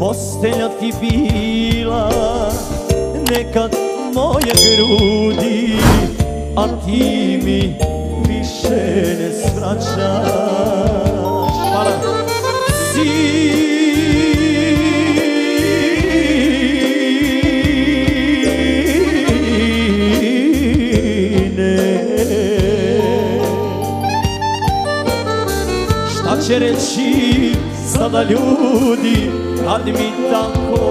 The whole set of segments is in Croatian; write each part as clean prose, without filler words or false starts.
postelja ti bila nekad moje grudi, a ti mi više ne svraćaš. Hvala. Šta će reći sada ljudi kad mi tako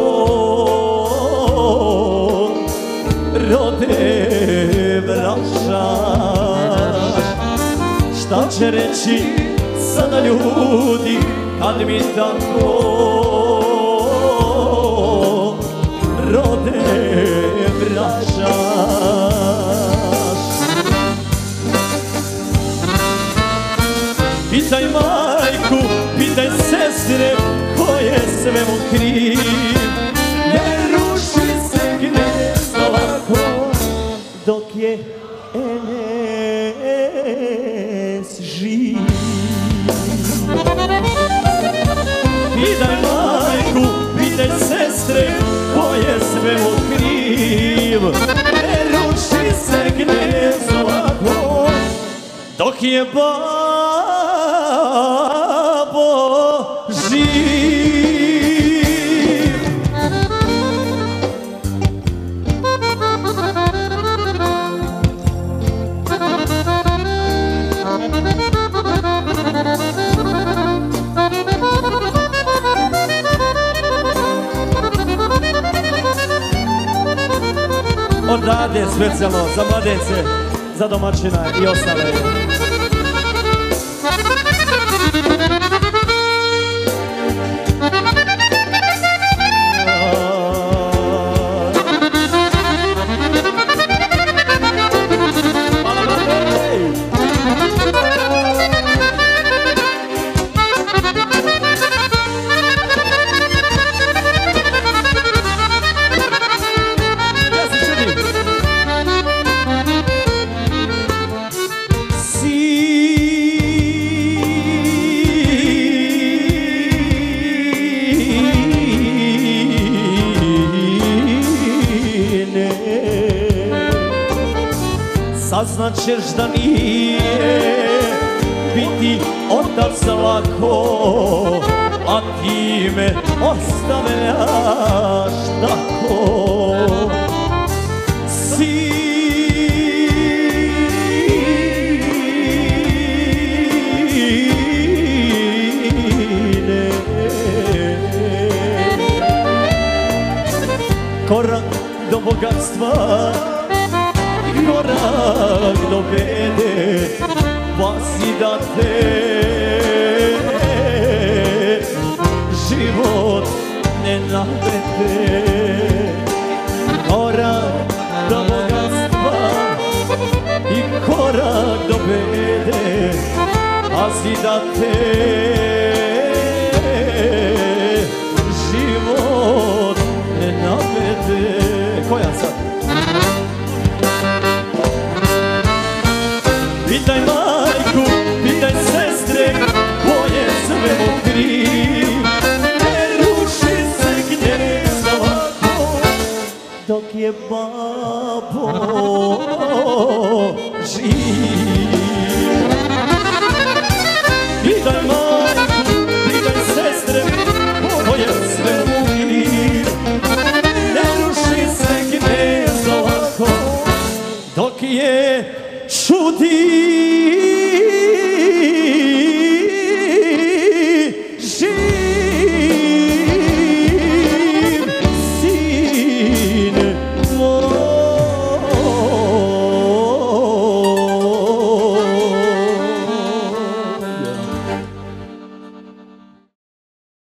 rode vraćaš? Šta će reći sada ljudi kad mi tako rode vraćaš? Pitaj majku, pitaj sestre, ko je svemu kriv. Ne ruši se gnezdo lako dok je Enes živ. Pitaj majku, pitaj sestre, ko je svemu kriv. Ne ruši se gnezdo lako dok je babo živ. Odavde specijalno za mladence, za domaćina i ostale. Saznaćeš da nije biti otac lako, a ti me ostavljaš tako. Sine, korak do bogatstva, korak do bede, da te život ne navede. Korak do bogatstva i korak do bede, da te život ne navede. Koja sad? Pitaj majku, pitaj sestre, ko je svemu kriv. Ne ruši se gnezdo lako dok je babo živ. Pitaj majku, pitaj sestre, ko je svemu kriv. Ne ruši se gnezdo lako dok je čudi.